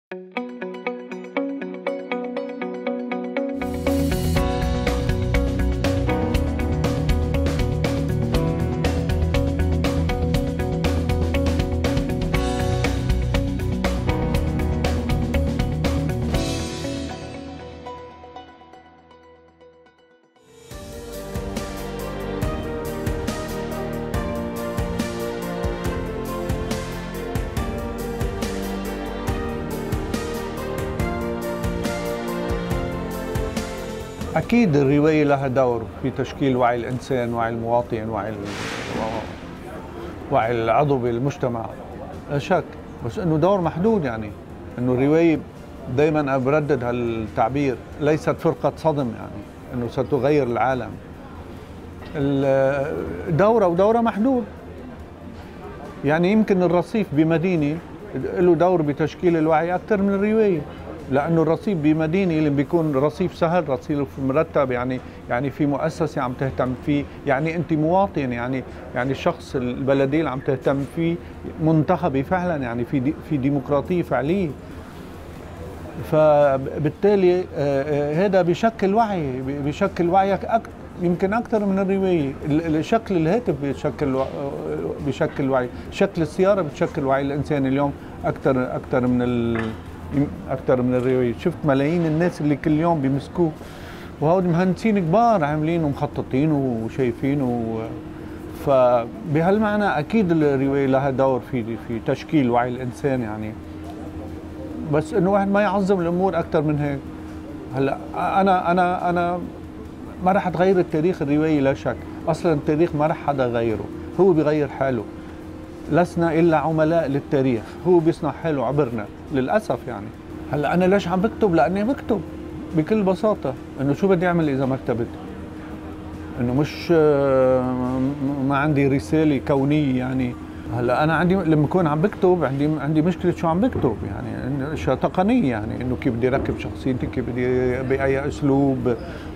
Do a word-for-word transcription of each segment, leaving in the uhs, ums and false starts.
أكيد الرواية لها دور في تشكيل وعي الإنسان، وعي المواطن، وعي وعي العضو بالمجتمع، لا شك، بس إنه دور محدود. يعني إنه الرواية دائما أنا بردد هالتعبير، ليست فرقة صدم، يعني إنه ستغير العالم. الدورة ودورة محدود. يعني يمكن الرصيف بمدينة له دور بتشكيل الوعي أكثر من الرواية، لأنه الرصيف بمدينة اللي بيكون رصيف سهل، رصيف مرتب، يعني يعني في مؤسسة عم تهتم فيه، يعني أنت مواطن، يعني يعني الشخص البلدية اللي عم تهتم فيه منتخبة فعلا، يعني في دي في ديمقراطية فعلية. فبالتالي هذا بشكل وعي، بشكل وعيك أكثر، يمكن أكثر من الرواية. شكل الهاتف بشكل بشكل وعي، شكل السيارة بتشكل وعي الإنسان اليوم أكثر أكثر من ال أكثر من الرواية. شفت ملايين الناس اللي كل يوم بيمسكوه، وهول مهندسين كبار عاملين ومخططين وشايفين و... فبهالمعنى أكيد الرواية لها دور في في تشكيل وعي الإنسان. يعني بس إنه واحد ما يعظم الأمور أكثر من هيك. هلا أنا أنا أنا ما رح تغير التاريخ الرواية، لا شك، أصلا التاريخ ما رح حدا غيره، هو بيغير حاله. لسنا إلا عملاء للتاريخ، هو بيصنع حاله عبرنا للأسف. يعني هلا أنا ليش عم بكتب؟ لأني بكتب بكل بساطة. إنه شو بدي أعمل إذا ما كتبت؟ إنه مش ما عندي رسالة كونية. يعني هلا أنا عندي لما أكون عم بكتب عندي عندي مشكلة شو عم بكتب، يعني أشياء تقنية، يعني إنه كيف بدي أركب شخصيتي، كيف بدي بأي أسلوب،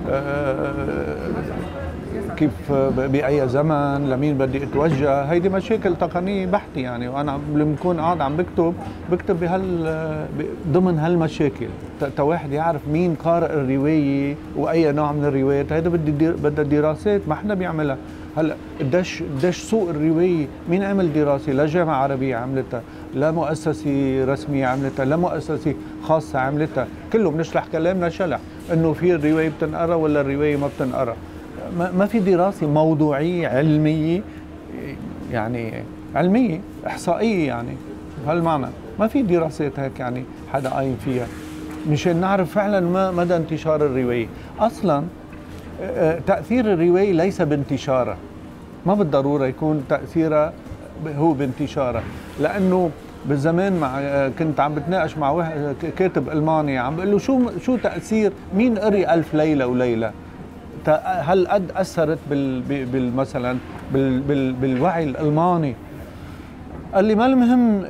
كيف بأي زمن، لمين بدي أتوجه. هيدي مشاكل تقنية بحتة. يعني وأنا لما بكون قاعد عم بكتب بكتب بهال ضمن هالمشاكل، تا واحد يعرف مين قارئ الرواية وأي نوع من الروايات. هيدا بدي بدها دراسات ما حدا بيعملها. هلا قديش قديش سوق الرواية، مين عمل دراسة؟ لا جامعة عربية عملتها، لا مؤسسة رسمية عملتها، لا مؤسسة خاصة عملتها. كله بنشرح كلامنا شلح إنه في الرواية بتنقرا ولا الرواية ما بتنقرا. ما في دراسة موضوعية علمية، يعني علمية إحصائية، يعني بهالمعنى ما في دراسات هيك يعني حدا قايم فيها مشان نعرف فعلا ما مدى انتشار الرواية. أصلا تأثير الرواية ليس بانتشارها، ما بالضرورة يكون تأثيرها هو بانتشارها. لأنه بالزمان مع كنت عم بتناقش مع واحد كاتب ألماني، عم بقول له شو شو تأثير مين قري ألف ليلة وليلة؟ هل قد أثرت بال, بال مثلا بال بال بالوعي الألماني؟ قال لي ما المهم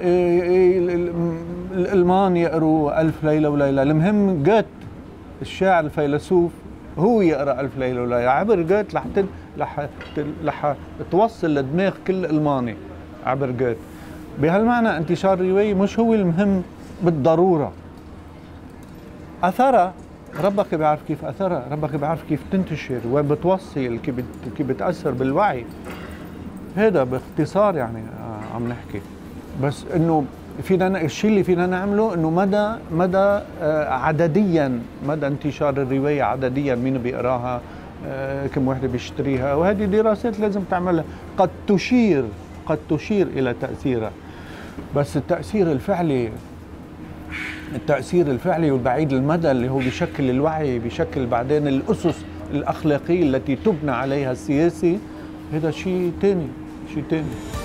الألمان يقروا ألف ليلة وليلة، المهم جوت الشاعر الفيلسوف هو يقرأ ألف ليلة وليلة. عبر جوت لح لح لح توصل لدماغ كل ألماني عبر جوت. بهالمعنى انتشار الرواية مش هو المهم بالضرورة. أثرها ربك بيعرف كيف أثرها، ربك بيعرف كيف تنتشر، وين بتوصل، كيف كيف بتأثر بالوعي. هذا باختصار يعني عم نحكي. بس إنه فينا الشيء اللي فينا نعمله إنه مدى مدى عدديا، مدى انتشار الرواية عدديا، مين بيقراها، كم وحدة بيشتريها، وهذه دراسات لازم تعملها. قد تشير قد تشير إلى تأثيرها، بس التأثير الفعلي التأثير الفعلي والبعيد المدى اللي هو بشكل الوعي، بشكل بعدين الأسس الأخلاقية التي تبنى عليها السياسة، هذا شيء تاني، شيء تاني.